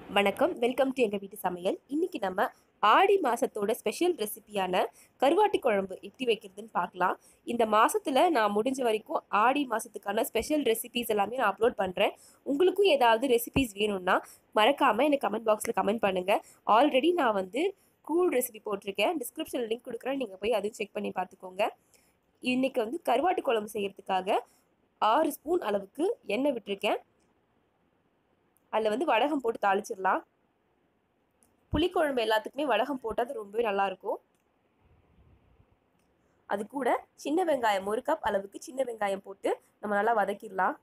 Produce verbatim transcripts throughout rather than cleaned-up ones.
வணக்கம், welcome to எங்கள் வீட்டு சமையல். இன்னைக்கு நம்ம ஆடி மாசத்தோட ஸ்பெஷல் ரெசிபியான கருவாட்டு குழம்பு எப்படி வைக்கிறதுன்னு பார்க்கலாம். இந்த மாசத்துல நான் முடிஞ்ச வரைக்கும் ஆடி மாசத்துக்கான ஸ்பெஷல் ரெசிபிஸ் எல்லாமே நான் அப்லோட் பண்றேன். உங்களுக்கும் ஏதாவது ரெசிபிஸ் வேணும்னா மறக்காம எனக்கு கமெண்ட் பாக்ஸ்ல கமெண்ட் பண்ணுங்க. ஆல்ரெடி நான் வந்து கூல் ரெசிபி போட்டிருக்கேன். டிஸ்கிரிப்ஷன்ல லிங்க் கொடுக்குறேன், நீங்க போய் அதையும் செக் பண்ணி பார்த்துக்கோங்க. இன்னைக்கு வந்து கருவாட்டு குழம்பு செய்யறதுக்காக ஆறு ஸ்பூன் அளவுக்கு எண்ணெய் விட்டுருக்கேன். அதில் வந்து வடகம் போட்டு தாளிச்சிடலாம். புளிக்குழம்பு எல்லாத்துக்குமே வடகம் போட்டால் அது ரொம்பவே நல்லாயிருக்கும். அது கூட சின்ன வெங்காயம் ஒரு கப் அளவுக்கு சின்ன வெங்காயம் போட்டு நம்ம நல்லா வதக்கிடலாம்.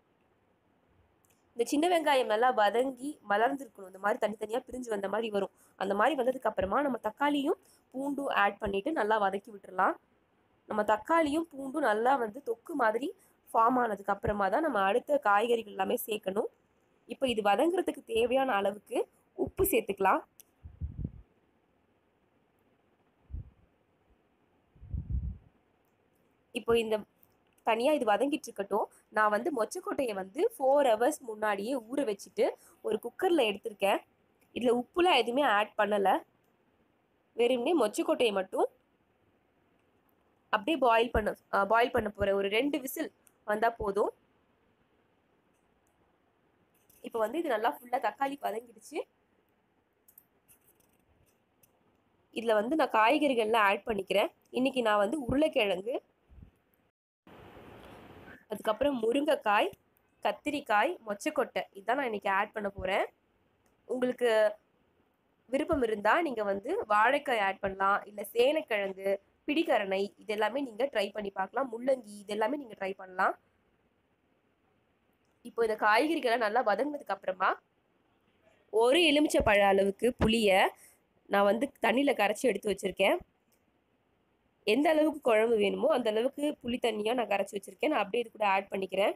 இந்த சின்ன வெங்காயம் நல்லா வதங்கி மலர்ந்துருக்கணும். இந்த மாதிரி தனித்தனியாக பிரிஞ்சு வந்த மாதிரி வரும். அந்த மாதிரி வந்ததுக்கு அப்புறமா நம்ம தக்காளியும் பூண்டும் ஆட் பண்ணிட்டு நல்லா வதக்கி விட்டுடலாம். நம்ம தக்காளியும் பூண்டும் நல்லா வந்து தொக்கு மாதிரி ஃபார்ம் ஆனதுக்கு அப்புறமா தான் நம்ம அடுத்த காய்கறிகள் எல்லாமே சேர்க்கணும். இப்போ இது வதங்குறதுக்கு தேவையான அளவுக்கு உப்பு சேர்த்துக்கலாம். இப்போ இந்த தனியாக இது வதங்கிட்டு இருக்கட்டும். நான் வந்து மொச்சக்கொட்டையை வந்து ஃபோர் ஹவர்ஸ் முன்னாடியே ஊற வச்சுட்டு ஒரு குக்கரில் எடுத்திருக்கேன். இதில் உப்புலாம் எதுவுமே ஆட் பண்ணலை. வெறும்னே மொச்சக்கொட்டையை மட்டும் அப்படியே பாயில் பண்ண பாயில் பண்ண போகிறேன். ஒரு ரெண்டு விசில் வந்தால் போதும். இப்போ வந்து இது நல்லா ஃபுல்லாக தக்காளி வதங்கிடுச்சு. இதில் வந்து நான் காய்கறிகள்லாம் ஆட் பண்ணிக்கிறேன். இன்றைக்கி நான் வந்து உருளைக்கிழங்கு, அதுக்கப்புறம் முருங்கைக்காய், கத்திரிக்காய், மொச்சக்கொட்டை இதுதான் நான் இன்றைக்கி ஆட் பண்ண போகிறேன். உங்களுக்கு விருப்பம் இருந்தால் நீங்கள் வந்து வாழைக்காய் ஆட் பண்ணலாம், இல்லை சேனைக்கிழங்கு, பிடிக்கரணை இதெல்லாமே நீங்கள் ட்ரை பண்ணி பார்க்கலாம். முள்ளங்கி இதெல்லாமே நீங்கள் ட்ரை பண்ணலாம். இப்போ இந்த காய்கறிகளை நல்லா வதங்கினதுக்கு அப்புறமா ஒரு எலுமிச்சை பழ அளவுக்கு புளியை நான் வந்து தண்ணியில் கரைச்சி எடுத்து வச்சுருக்கேன். எந்த அளவுக்கு குழம்பு வேணுமோ அந்த அளவுக்கு புளி தண்ணியாக நான் கரைச்சி வச்சுருக்கேன். நான் அப்படியே இது கூட ஆட் பண்ணிக்கிறேன்.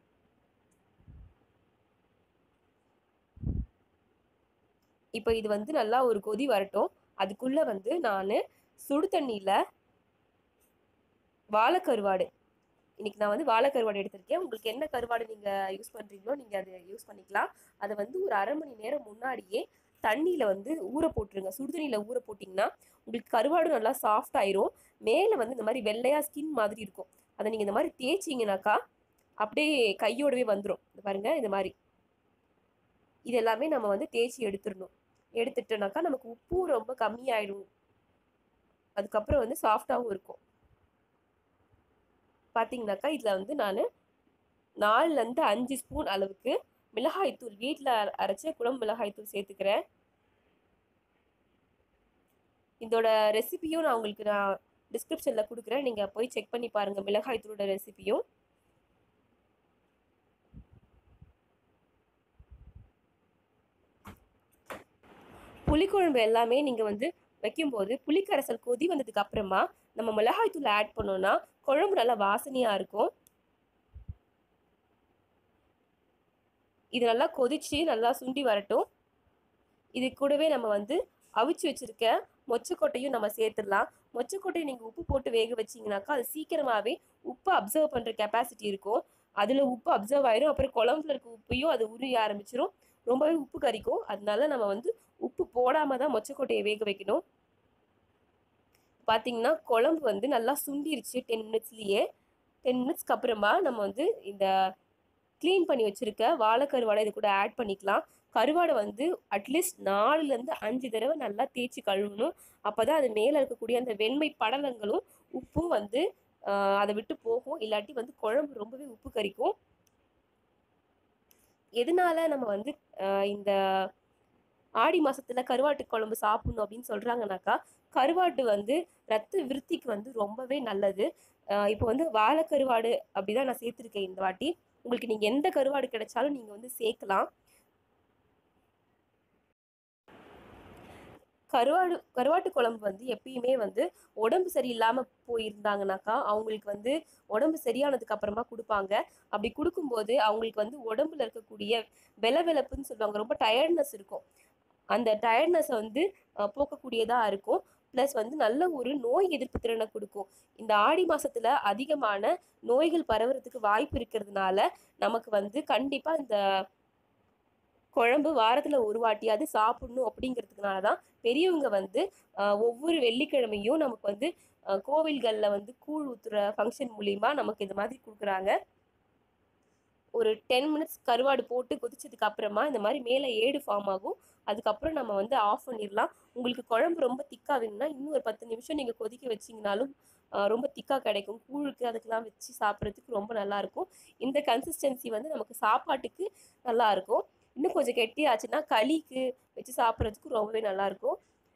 இப்போ இது வந்து நல்லா ஒரு கொதி வரட்டும். அதுக்குள்ளே வந்து நான் சுடு தண்ணியில் வாழைக்கருவாடு, இன்றைக்கி நான் வந்து வாழைக்கருவாடு எடுத்திருக்கேன். உங்களுக்கு என்ன கருவாடு நீங்கள் யூஸ் பண்ணுறீங்களோ நீங்கள் அதை யூஸ் பண்ணிக்கலாம். அதை வந்து ஒரு அரை மணி நேரம் முன்னாடியே தண்ணியில் வந்து ஊற போட்டுருங்க. சுடுதண்ணியில் ஊற போட்டிங்கன்னா உங்களுக்கு கருவாடு நல்லா சாஃப்ட் ஆயிரும். மேலே வந்து இந்த மாதிரி வெள்ளையாக ஸ்கின் மாதிரி இருக்கும். அதை நீங்கள் இந்த மாதிரி தேய்ச்சிங்கனாக்கா அப்படியே கையோடவே வந்துடும். இது பாருங்கள், இந்த மாதிரி இது எல்லாமே நம்ம வந்து தேய்ச்சி எடுத்துடணும். எடுத்துட்டோம்னாக்கா நமக்கு உப்பும் ரொம்ப கம்மியாயிடும். அதுக்கப்புறம் வந்து சாஃப்டாகவும் இருக்கும். பார்த்தீங்கன்னாக்கா இதில் வந்து நான் நாலுலேருந்து அஞ்சு ஸ்பூன் அளவுக்கு மிளகாய்த்தூள், வீட்டில் அரைச்ச குழம்பு மிளகாய்த்தூள் சேர்த்துக்கிறேன். இதோட ரெசிபியும் நான் உங்களுக்கு நான் டிஸ்கிரிப்ஷனில் கொடுக்குறேன், நீங்கள் போய் செக் பண்ணி பாருங்கள் மிளகாய்த்தூளோட ரெசிபியும். புளிக்குழம்பு எல்லாமே நீங்கள் வந்து வைக்கும்போது புளிக்கரைசல் கொதி வந்ததுக்கு அப்புறமா நம்ம மிளகாய்த்தூள் ஆட் பண்ணோன்னா குழம்பு நல்லா வாசனையாக இருக்கும். இது நல்லா கொதிச்சு நல்லா சுண்டி வரட்டும். இது கூடவே நம்ம வந்து அவிச்சு வச்சுருக்க மொச்சக்கொட்டையும் நம்ம சேர்த்துடலாம். மொச்சக்கொட்டையை நீங்கள் உப்பு போட்டு வேக வச்சிங்கனாக்கா அது சீக்கிரமாகவே உப்பு அப்சர்வ் பண்ணுற கெப்பாசிட்டி இருக்கும். அதில் உப்பு அப்சர்வ் ஆயிரும். அப்புறம் குழம்புல இருக்க உப்பையும் அது உரிய ஆரம்பிச்சிடும். ரொம்பவே உப்பு கறிக்கும். அதனால நம்ம வந்து உப்பு போடாமல் தான் மொச்சக்கொட்டையை வேக வைக்கணும். பார்த்தீங்கன்னா குழம்பு வந்து நல்லா சுண்டிருச்சு. டென் மினிட்ஸ்லேயே டென் மினிட்ஸ்க்கு அப்புறமா நம்ம வந்து இந்த க்ளீன் பண்ணி வச்சுருக்க வாழைக்கருவாடை இது கூட ஆட் பண்ணிக்கலாம். கருவாடை வந்து அட்லீஸ்ட் நாலுலேருந்து அஞ்சு தடவை நல்லா தேய்ச்சி கழுவணும். அப்போ தான் அது மேலே இருக்கக்கூடிய அந்த வெண்மை படலங்களும் உப்பும் வந்து அதை விட்டு போகும். இல்லாட்டி வந்து குழம்பு ரொம்பவே உப்பு கறிக்கும். எதனால நம்ம வந்து இந்த ஆடி மாதத்தில் கருவாட்டு குழம்பு சாப்பிடணும் அப்படின்னு சொல்கிறாங்கனாக்கா, கருவாட்டு வந்து ரத்த விருத்திக்கு வந்து ரொம்பவே நல்லது. இப்போ வந்து வாழைக்கருவாடு அப்படி தான் நான் சேர்த்துருக்கேன் இந்த வாட்டி. உங்களுக்கு நீங்கள் எந்த கருவாடு கிடைச்சாலும் நீங்கள் வந்து சேர்க்கலாம். கருவாடு கருவாட்டு குழம்பு வந்து எப்பயுமே வந்து உடம்பு சரியில்லாமல் போயிருந்தாங்கனாக்கா அவங்களுக்கு வந்து உடம்பு சரியானதுக்கு அப்புறமா கொடுப்பாங்க. அப்படி கொடுக்கும்போது அவங்களுக்கு வந்து உடம்புல இருக்கக்கூடிய வெலவெலப்புன்னு சொல்லுவாங்க, ரொம்ப டயர்ட்னஸ் இருக்கும். அந்த டயர்ட்னஸை வந்து போக்கக்கூடியதாக இருக்கும். ப்ளஸ் வந்து நல்ல ஒரு நோய் எதிர்ப்பு திறனை கொடுக்கும். இந்த ஆடி மாதத்தில் அதிகமான நோய்கள் பரவுறதுக்கு வாய்ப்பு இருக்கிறதுனால நமக்கு வந்து கண்டிப்பாக இந்த குழம்பு வாரத்தில் ஒரு வாட்டியாவது சாப்பிடணும் அப்படிங்கிறதுனால தான் பெரியவங்க வந்து ஆஹ், ஒவ்வொரு வெள்ளிக்கிழமையும் நமக்கு வந்து ஆஹ், கோவில்களில் வந்து கூழ் ஊத்துற ஃபங்க்ஷன் மூலியமா நமக்கு இது மாதிரி கொடுக்குறாங்க. ஒரு டென் மினிட்ஸ் கருவாடு போட்டு கொதிச்சதுக்கு அப்புறமா இந்த மாதிரி மேலே ஏடு ஃபார்ம் ஆகும். அதுக்கப்புறம் நம்ம வந்து ஆஃப் பண்ணிடலாம். உங்களுக்கு குழம்பு ரொம்ப திக்காக வேணும்னா இன்னும் ஒரு பத்து நிமிஷம் நீங்கள் கொதிக்க வச்சிங்கனாலும் ஆஹ், ரொம்ப திக்காக கிடைக்கும். கூழுக்கு அதுக்கெல்லாம் வச்சு சாப்பிட்றதுக்கு ரொம்ப நல்லாயிருக்கும். இந்த கன்சிஸ்டன்சி வந்து நமக்கு சாப்பாட்டுக்கு நல்லா இருக்கும். இன்னும் கொஞ்சம் கெட்டியாச்சுன்னா களிக்கு வச்சு சாப்பிட்றதுக்கு ரொம்பவே நல்லாயிருக்கும்.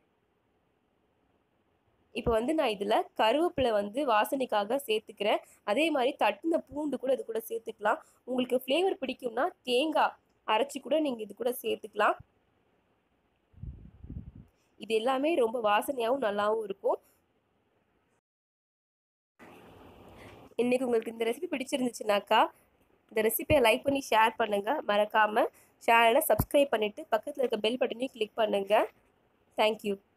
இப்போ வந்து நான் இதில் கருவேப்பிலை வந்து வாசனைக்காக சேர்த்துக்கிறேன். அதே மாதிரி தட்டின பூண்டு கூட இது கூட சேர்த்துக்கலாம். உங்களுக்கு ஃப்ளேவர் பிடிக்கும்னா தேங்காய் அரைச்சி கூட நீங்கள் இது கூட சேர்த்துக்கலாம். இது எல்லாமே ரொம்ப வாசனையாகவும் நல்லாவும் இருக்கும். இன்னைக்கு உங்களுக்கு இந்த ரெசிபி பிடிச்சிருந்துச்சுனாக்கா இந்த ரெசிபியை லைக் பண்ணி ஷேர் பண்ணுங்கள். மறக்காமல் சேனலை சப்ஸ்கிரைப் பண்ணிவிட்டு பக்கத்தில் இருக்க பெல் பட்டனையும் கிளிக் பண்ணுங்கள். தேங்க்யூ.